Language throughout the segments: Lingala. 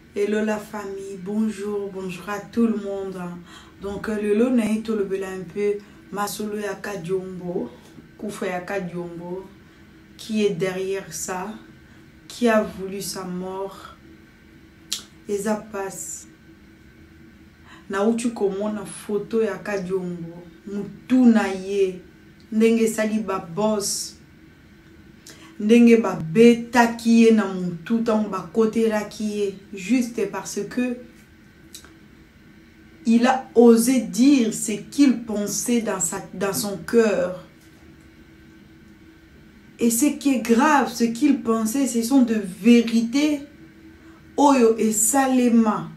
Hello la famille, bonjour à tout le monde. Donc le lot n'a été le un peu Masolo Yaka Diombo, Koufa Yaka Diombo, qui est derrière ça, qui a voulu sa mort. Et ça passe. Na utu komona photo Yaka Diombo, mutuna ye, ndenge sali ba boss. Ndenge ba beta kiye na mutu tango ba kotera kiye juste parce que il a osé dire ce qu'il pensait dans son cœur. Et ce qui est grave, ce qu'il pensait, ce sont de vérités. Oyo et salema.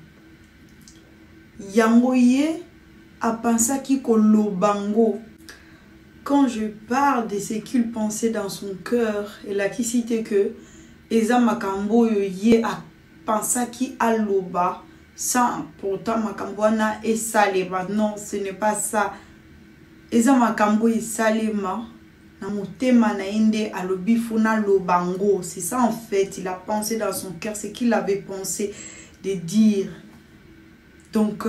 Yangoye a pensé qu'il kolobango. Quand je parle de ce qu'il pensait dans son cœur, et là qui cite que Eza Makambo ye a pensé qu'il a loba sans pourtant Makambouana et salema. Non, ce n'est pas ça. Eza Makambo et salema na motema na inde alobi funa lobango. C'est ça en fait, il a pensé dans son cœur ce qu'il avait pensé de dire. Donc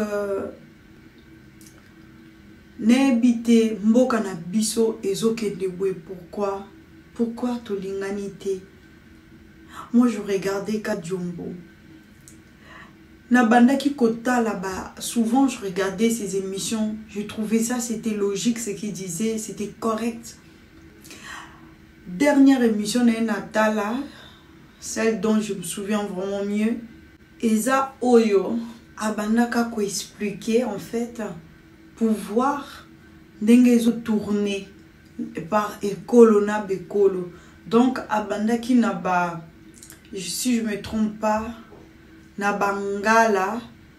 Nebite mboka na biso ezoke dewe. Pourquoi tolinganité? Moi je regardais Kadiombo. Na banda ki kota là-bas, souvent je regardais ses émissions, je trouvais ça c'était logique ce qu'il disait, c'était correct. Dernière émission na Natala, celle dont je me souviens vraiment mieux, Eza Oyo abandaka ko expliquer en fait pouvoir n'engezo tourner par écolo na bekolo. Donc abandaki na ba, si je me trompe pas, na bangala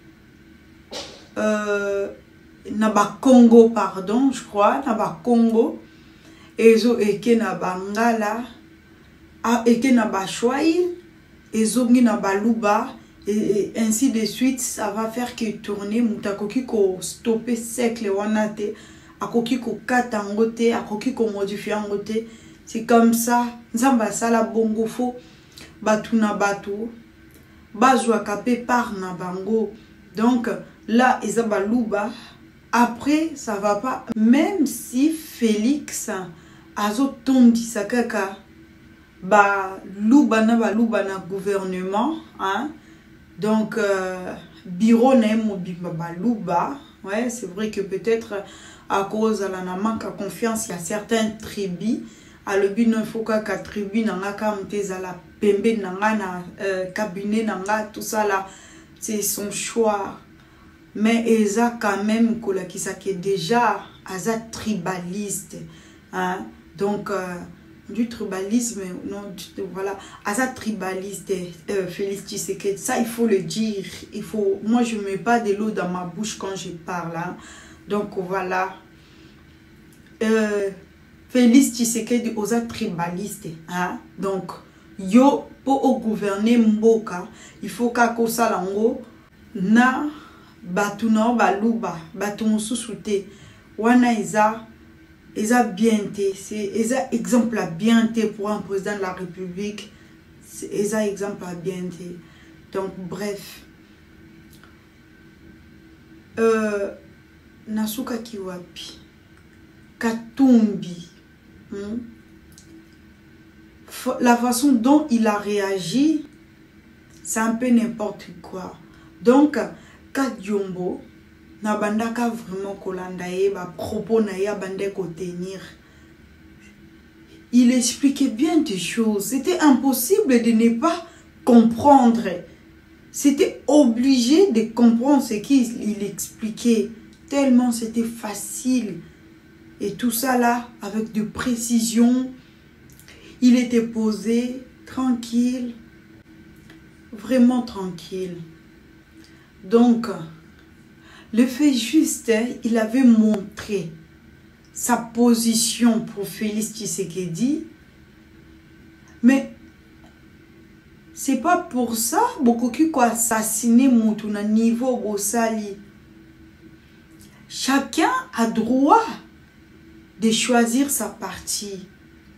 na ba Congo pardon, je crois na ba Congo ezo eke na bangala eke na ba Swahili ezo ngi na baluba. Et ainsi de suite, ça va faire que tourner mutakoki ko stopper sec le wanate, akoki ko katangote, akoki ko modifier ngote. C'est comme ça, nzamba sala bongo fo batu na batu, bazwa kapé par na bango. Donc là, ezaba luba. Après, ça va pas. Même si Félix azo tondi sakaka ba luba na gouvernement, hein. Donc, bureau n'est balouba. Ouais, c'est vrai que peut-être à cause de la manque de confiance, il y a certains tribus. À le but, il faut que tribu n'anga comme tes à la pembe n'anga na cabinet n'anga tout ça là, c'est son choix. Mais Eza quand même qui ça qui est déjà Eza tribaliste, hein. Donc du tribalisme, non, voilà, à ça tribaliste, Félix Tshisekedi, ça il faut le dire, il faut, moi je mets pas de l'eau dans ma bouche quand je parle, hein. Donc voilà, Félix Tshisekedi aux tribalistes, hein. Donc yo pour gouverner mboka, il faut qu'à lango na batu na baluba batu mususute wana Eza bien été, c'est Eza exemple à bien été pour un président de la République. C'est Eza exemple à bien été. Donc bref, Nasuka Kiwapi, Katumbi, la façon dont il a réagi, c'est un peu n'importe quoi. Donc Kadiombo na bandaka vraiment kolanda ye ba propos na ya bande ko tenir. Il expliquait bien des choses. C'était impossible de ne pas comprendre. C'était obligé de comprendre ce qu'il expliquait. Tellement c'était facile. Et tout ça là, avec de précision. Il était posé, tranquille. Vraiment tranquille. Donc le fait juste, il avait montré sa position pour Félix Tshisekedi. Mais c'est pas pour ça beaucoup qui ont assassiné Moutuna niveau Bossali. Chacun a droit de choisir sa partie.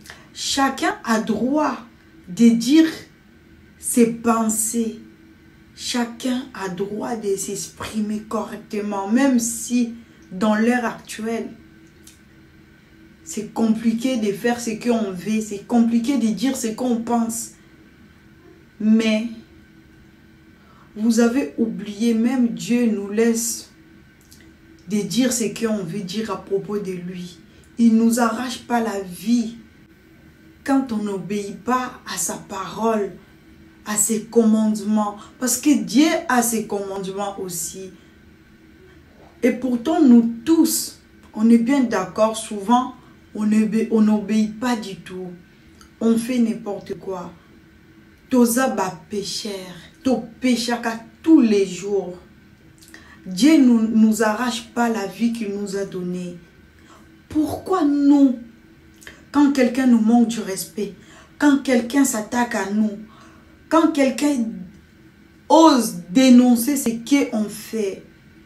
Chacun a droit de dire ses pensées. chacun a droit de s'exprimer correctement, même si dans l'ère actuelle, c'est compliqué de faire ce qu'on veut, c'est compliqué de dire ce qu'on pense. Mais vous avez oublié, même Dieu nous laisse de dire ce qu'on veut dire à propos de lui. Il ne nous arrache pas la vie quand on n'obéit pas à sa parole, à ses commandements. Parce que Dieu a ses commandements aussi. Et pourtant, nous tous, on est bien d'accord, souvent, on n'obéit pas du tout. On fait n'importe quoi. Toza ba pécheur, to péchaka tous les jours. Dieu ne nous arrache pas la vie qu'il nous a donnée. Pourquoi nous, quand quelqu'un nous manque du respect, quand quelqu'un s'attaque à nous, quand quelqu'un ose dénoncer ce qu'on fait,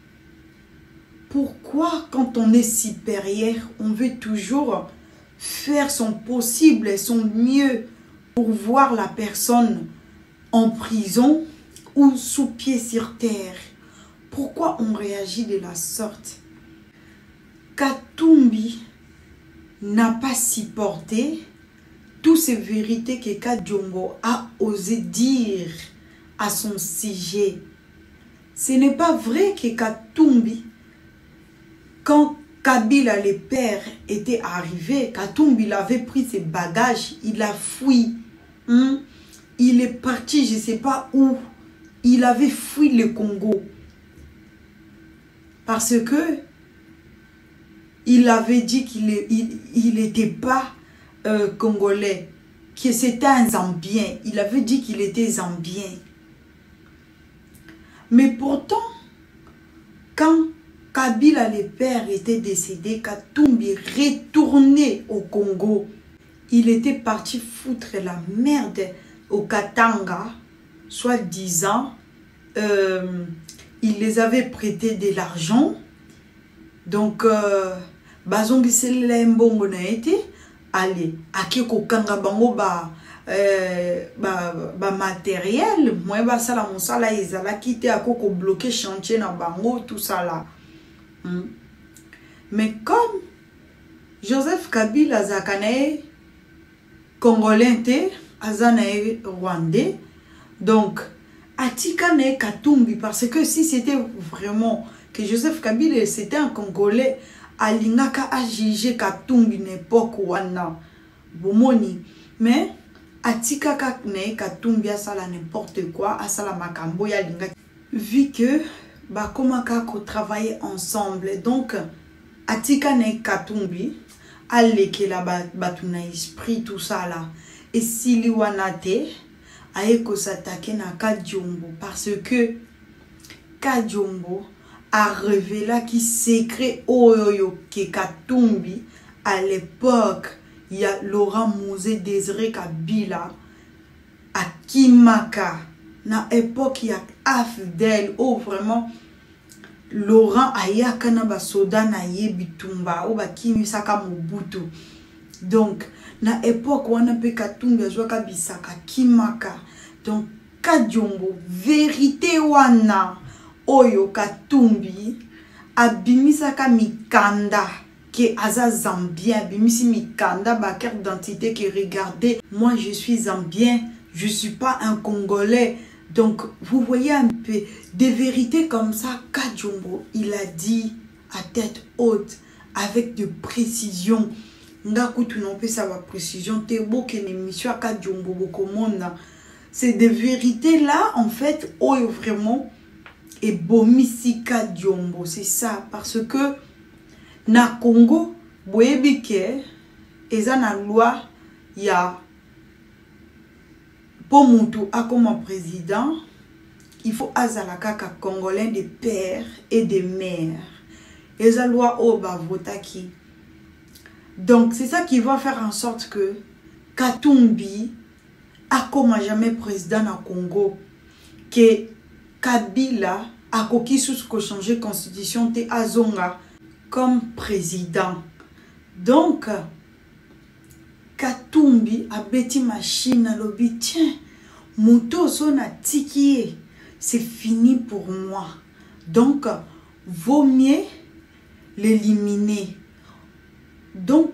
pourquoi quand on est supérieur, on veut toujours faire son possible et son mieux pour voir la personne en prison ou sous pied sur terre? Pourquoi on réagit de la sorte? Katumbi n'a pas supporté toutes ces vérités que Kadjombo a osé dire à son sujet. Ce n'est pas vrai que Katumbi, quand Kabila le père était arrivé, Katumbi avait pris ses bagages, il a fui. Il est parti, je ne sais pas où. Il avait fui le Congo. Parce que il avait dit qu'il n'était pas congolais, que c'était un Zambien. Il avait dit qu'il était Zambien. Mais pourtant, quand Kabila le père était décédé, Katumbi retourné au Congo, il était parti foutre la merde au Katanga, soit disant, il les avait prêté de l'argent. Donc, bazongisele mbongo na été, allez, akiko kanga bango ba matériel, moi ba sala mosala ezala kite akoko bloquer chantier na bango tout ça là. Mais comme Joseph Kabila zakane congolais te azanae rwandais, donc atika ne Katumbi, parce que si c'était vraiment que Joseph Kabila c'était un Congolais, alingaka a jugé Katumbi n'époque wana bomoni, mais atika ne Katumbi asala n'importe quoi, asala makambo ya linga, vu que bakomaka ko travailler ensemble, donc atika ne Katumbi aleke la batuna esprit tout ça là, et si liwanate aeko s'attaquer na Kadjombo, parce que Kadjombo a révélé qui secret oyoyo que Katumbi à l'époque, il y a Laurent Mosé Désiré Kabila à Kimaka na époque il y a Afdel, oh vraiment Laurent ayaka na basoda na yebitumba o bakimi saka Mobutu. Donc na époque wana pe Katumbi azwaka bisaka Kimaka. Donc Kadjombo vérité wana oyo Katumbi abimisaka mikanda que aza Zambien, abimisi mikanda ba carte d'identité que regardez, moi je suis Zambien, je suis pas un Congolais. Donc vous voyez un peu des vérités comme ça. Kadjombo il a dit à tête haute avec de précision. C'est des vérités là en fait où vraiment et bomisi Kadjombo, c'est ça, parce que na Congo boyebike eza na loi ya pour mutu a comme président il faut azala kaka congolais de père et de mère, eza loi oba votaki. Donc c'est ça qui va faire en sorte que Katumbi a comme jamais président na Congo, que Kabila a koki sous ko changer constitution te azonga comme président. Donc Katumbi a beti machine à l'obi, tiens, moto son a tiki c'est fini pour moi. Donc, vaut mieux l'éliminer. Donc,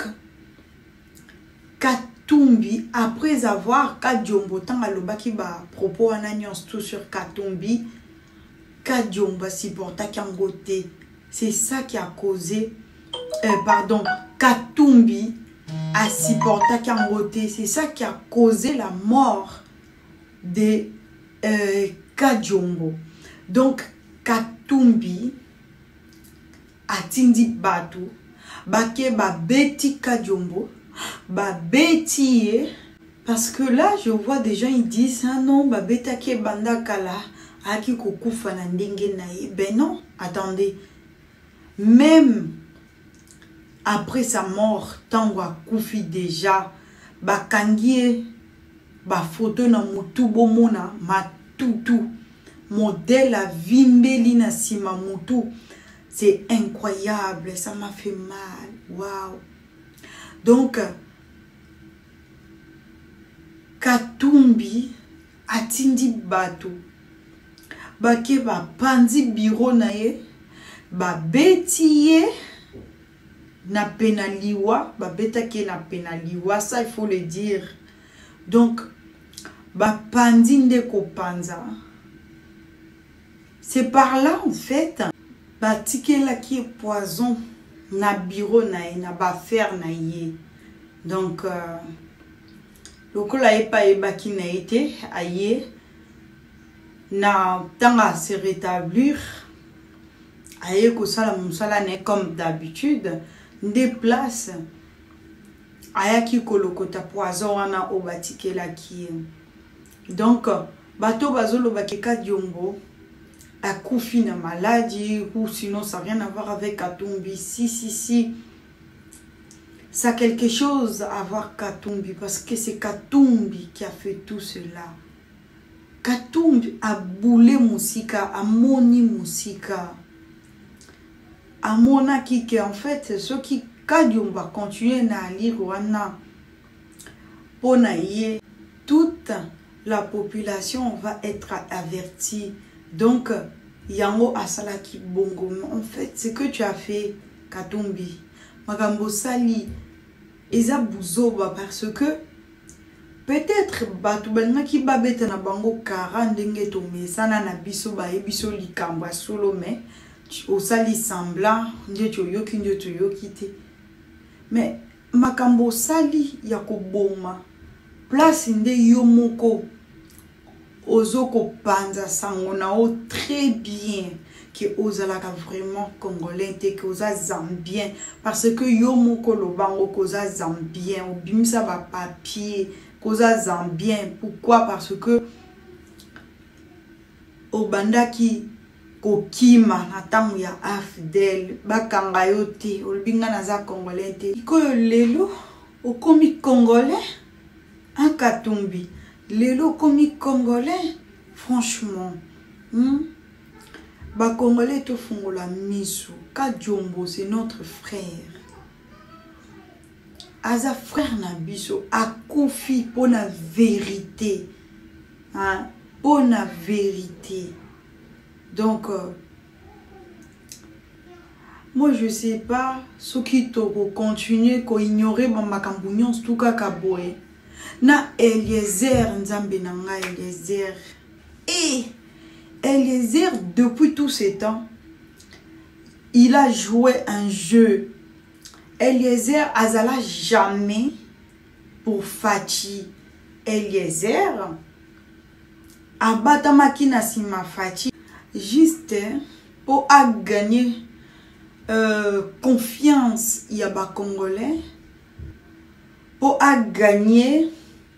Katumbi, après avoir Kadiombo, tant à l'obaki ba propos en annonce tout sur Katumbi, Kadiombo supporta Kangote. C'est ça qui a causé, pardon, Katumbi a supporté Kangote. C'est ça qui a causé la mort de Kadiombo. Donc, Katumbi a tindi batu, bake ba beti Kadiombo, ba beti, parce que là, je vois des gens, ils disent, ah non, ba betake banda kala, aki kokufa na ndenge na ye. Ben non, attendez. Même après sa mort, tango akufi déjà, ba kangie, ba photo na mutu bomona, matutu, modèle à vimbeli na sima mutu. C'est incroyable, ça m'a fait mal. Waouh. Donc, Katumbi atindi batu. Bake ba pandi biro na ye, ba betiye na penaliwa, ba betake na penaliwa, ça il faut le dire. Donc, ba pandi ndeko panza. C'est par là en fait, ba tike la qui est poison na biro na ye, na ba fer na ye. Donc, lokola ye pa ye baki na ete, aye, na tanga se rétablir, aye ko sala musala ne comme d'habitude, déplace, aya ki kolokota poison wana o batike la ki. Donc, bato bazolo baki Kadiombo, a koufi na maladie, ou sinon ça n'a rien à voir avec Katumbi. Si. Ça a quelque chose à voir Katumbi, parce que c'est Katumbi qui a fait tout cela. Katumbi a boulé musika, a moni musika. A mona qui en fait, ceux qui Kadiombo va continuer à lire wana. Ponaye, toute la population va être avertie. Donc, yango asala ki bongo. En fait, ce que tu as fait, Katumbi, magambo sali, eza buzoba, parce que peut-être batu balina ki babeta na bango kara ndenge tombe sana na biso ba ebiso likamba solo, mais osali semblant nde to yoki nde to yokite. Mais makambo sali ya koboma place nde yo moko ozoko panza sango na o très bien que ozalaka vraiment congolais te que oza zambien, parce que yo moko lobango koza zambien obimisa ba papier koza zambien. Pourquoi? Parce que obandaki kokima na tango ya afdel bakanga yo te olbinga naza congolais te. Koyo lelo okomi congolais en Katumbi, lelo okomi congolais. Franchement, ba congolais to fungola miso. Kadiombo c'est notre frère, aza frère na biso, akufi pour la vérité, hein, pour la vérité. Donc moi je sais pas ce qui to continuer ko ignorer ba makambo nyonso tuka kaboye na Eliezer nzambe na nga Eliezer. Et Eliezer, depuis tous ces temps, il a joué un jeu. Eliezer azala jamais pour Fachi. Eliezer abatamaki na sima Fachi juste pour gagner confiance yaba congolais, pour gagner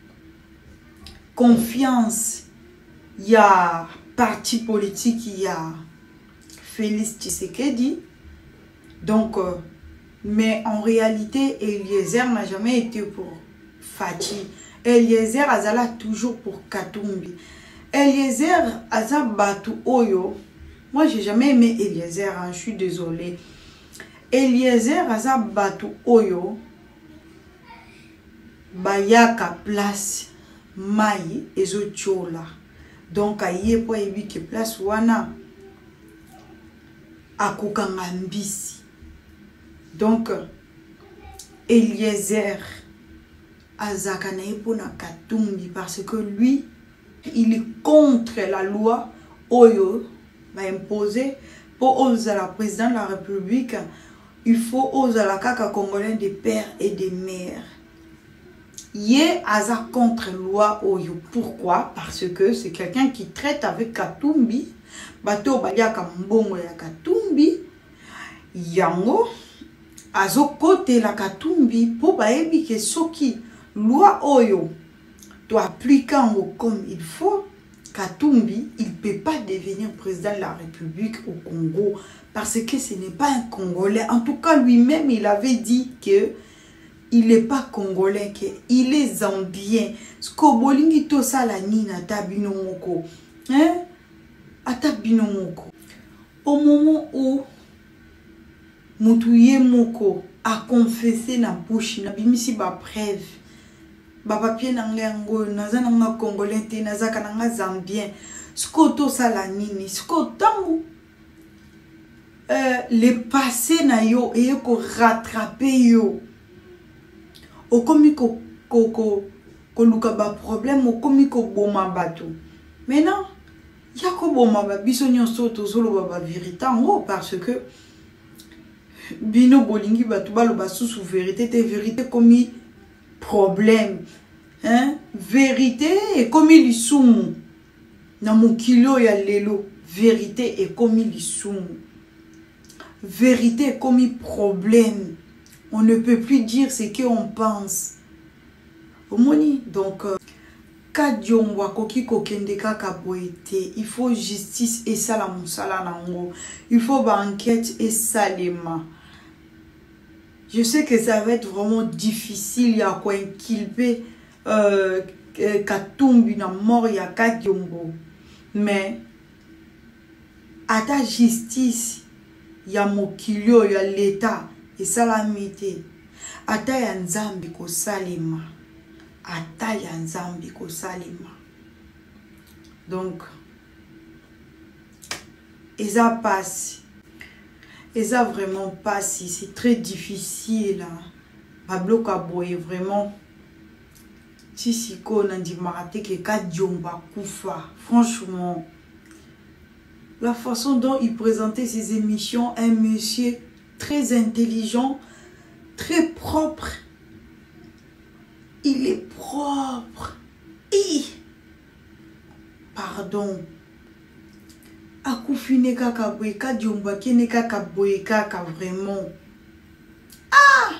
confiance il y a parti politique, il y a Félix Tshisekedi. Donc, mais en réalité, Eliezer n'a jamais été pour Fachi. Eliezer azala toujours pour Katumbi. Eliezer aza batu oyo. Moi, j'ai jamais aimé Eliezer, hein, je suis désolée. Eliezer aza batu oyo. Bayaka place mai ezo chola. donc aye po yebi ke place wana akokanga mbisi. Donc Eliezer azaka na epona Katumbi parce que lui il est contre la loi oyo va imposer pour oser la président de la République. Il faut oser la kaka congolais des pères et des mères. Yé aza contre loi oyo. Pourquoi? Parce que c'est quelqu'un qui traite avec Katumbi. Bato baliaka mbongo ya Katumbi. Yango azo kote la Katumbi pour baebi ke soki loi oyo doit appliquer comme il faut. Katumbi, il ne peut pas devenir président de la République au Congo parce que ce n'est pas un Congolais. En tout cas, lui-même, il avait dit que il n'est pas Congolais, qu'il est Zambien. Skobolingi to salani na tabino moko. Hein? Atabino moko. Au moment où Moutouye Moko a confessé na bouche, na bimisi ba preuve. Ba papier nango naza nanga congolais te naza kananga zambien skoto sala nini skotango le passé na yo et ko rattraper yo okomi ko luka ba problème okomi ko boma bato maintenant ya ko boma ba biso nyonso tozolo ba vérité ngo parce que bino bolingi bato baloba sous vérité te vérité komi problème, hein? Vérité est comme il soum. Na mon kilo ya lelo. Vérité est comme il soum. Vérité est comme il problème. On ne peut plus dire ce qu'on pense. Omoni donc kadiomwa koki kokende kaka boete. Il faut justice et ça la monsala nango. Il faut ba enquête et salema. Je sais que ça va être vraiment difficile. Il y a quoi inculper Katumbi na mort ya Kadiombo. Mais à ta justice, il y a mokilio, il y a l'État et salamité. À ta ya nzambi ko salima. À ta ya nzambi ko salima. Donc, et ça passe. Et ça vraiment pas si c'est très difficile. Pablo Kaboye vraiment. Si siko nandi marate ke Kadiomba Koufa. Franchement, la façon dont il présentait ses émissions, un monsieur très intelligent, très propre. Il est propre. Et pardon. Akufine kaka boye Kadiomba kene kaka boye kaka vraiment. Ah!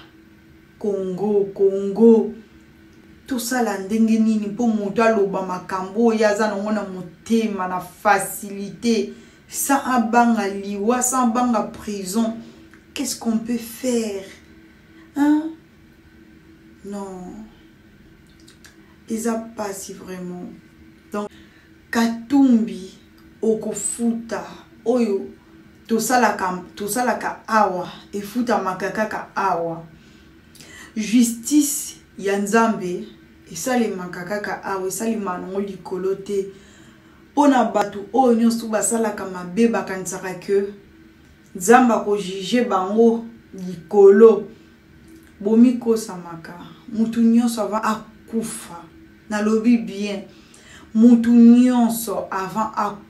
Congo. Tout ça la ndenge nini po mutu aloba makambo yaza na ngona motema na facilité. Sans abanga liwa, sans banga prison. Qu'est-ce qu'on peut faire? Hein? Non. Ils a pas si vraiment. Donc, Katumbi. Okofuta oyo tosalaka awa efuta makakaka awa justice ya nzambe esali makakaka awa esali manongo likolo te pona batu oyo nyonso basalaka mabe bakanisaka ke nzamba ko juge bango likolo bomikosamaka mutu nyonso ava akufa nalobi bien mutu nyonso avant akufa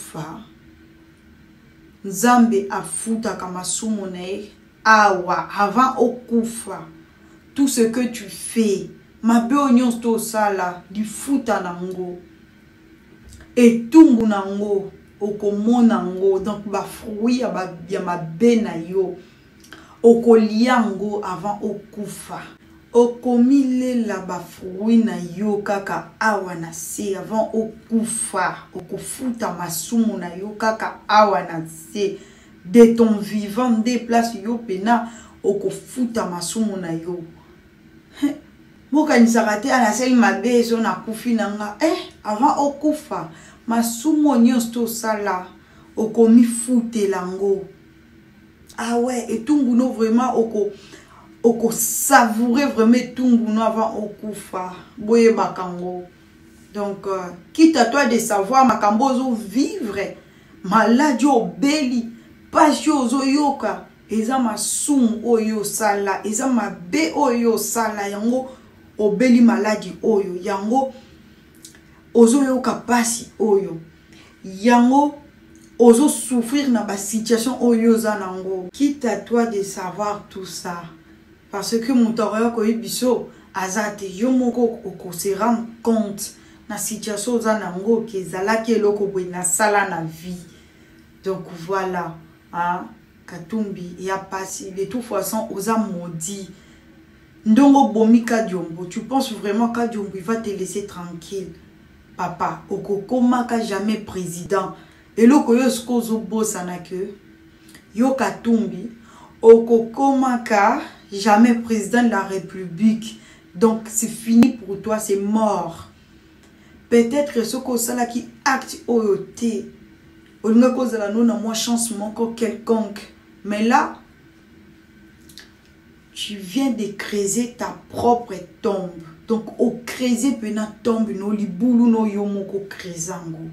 Nzambe afuta kama sumu na ye awa avant okufa. Tout ce que tu fais mabe onyon to sala di futa nango et tumbu nango okomona ngo donc ba fruit ya mabe na yo okoliango avant okufa. Okomilela ba fruit na yo kaka awa na se avant okufa okufuta masumu na yo kaka awa na se de ton vivant déplace yo pena okufuta masumu na yo mokanisaka te anaseli mabe ezo na kufi nanga avant okufa masumu nyonso tosala okomifutela ngo. Ah ouais, et tumbuno vraiment oko savourer vraiment tumbuno avant okufa boye bakango. Donc, quitte à toi de savoir makambo vivre, maladi obeli, passion yoka, eza masum oyo sala, eza mabe oyo sala, yango obeli maladi oyo, yango ozo yoka pasi oyo, yango ozo souffrir na ba situation oyo zanango. Quitte à toi de savoir tout ça, parce que mon toroyo ko biso azate yo moko oko se rendre compte na situation zanango ke zalaki eloko boy na sala na vie. Donc voilà, hein, Katumbi ya pasi de toute façon oza maudit. Ndongo bomi Kadiombo, tu penses vraiment Kadiombo il va te laisser tranquille? Papa, okokoma ka jamais président. Et loko yo skozo bossa na que yo Katumbi okokoma ka jamais président de la République. Donc c'est fini pour toi, c'est mort. Peut-être ce que ça là qui acte oyote. On ne cause la non moi chance manque quelconque. Mais là tu viens de creuser ta propre tombe. Donc au creuser pena tombe no libulu no yomoko crezango.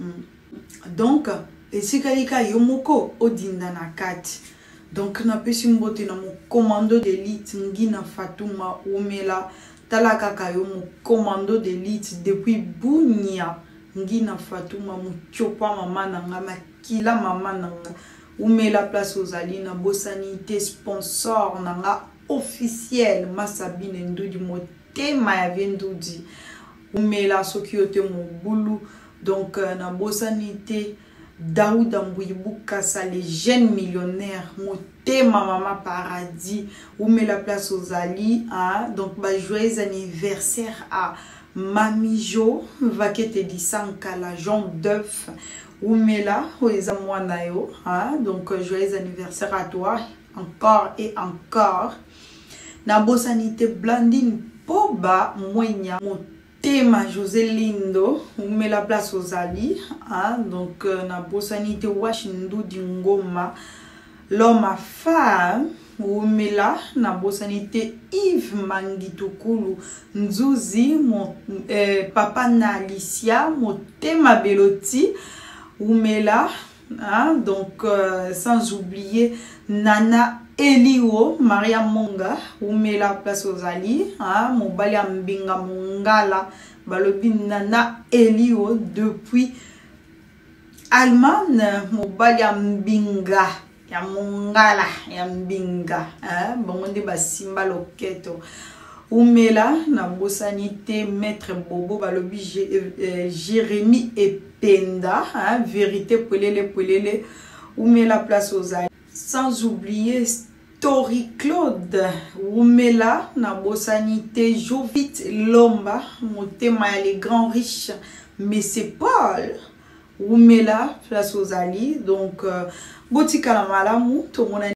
Donc et si kalika yomoko odinda na kati. Donc na pesi mbote na mo commando d'élite ngina Fatuma Umela talaka kayo mo commando d'élite depuis Bunia ngina Fatuma mo chopa mama nanga makila mama nanga Umela place aux alina bosanité sponsor nanga officiel Masabine Ndudi motema ya vendudi Umela sokiote mo bulu. Donc na bosanité Daouda Mbouibukasa, les jeunes millionnaires, motema mama paradis, où met la place aux Ali, hein? Donc bah, joyeux anniversaire à Mami Jo, Vakete di Sankala, Jean d'œuf, où met là, où est Amwanayo, hein? Donc joyeux anniversaire à toi, encore et encore. Na bosanité Blandine Poba, Moigna, Tema José Lindo, on met la place aux Ali, hein? Donc na bosanité Washindu Dingoma, l'homme à femme, on met là, na bosanité Yves Mangitukulu, Nzuzi, mon papa na Alicia, mon Tema Beloti, on met là, hein? Donc sans oublier Nana Elio, Maria Monga, où met la place aux Ali, hein, mon Mbinga Mongala, Balobi Nana Elio, depuis Allemagne, mon Mbinga, ya Mongala, ya Mbinga, hein, bon, on dit Simba Loketo. Où met là, na bosanité, maître Bobo, Balobi Jérémy et Penda, hein, vérité, Pelele, où met la place aux Ali. Sans oublier Story Claude, Oumela, na bosanité, Jovit Lomba, motema les grands riches, mais c'est Paul, Oumela, place aux Ali, donc, Botika la malamu, tout le monde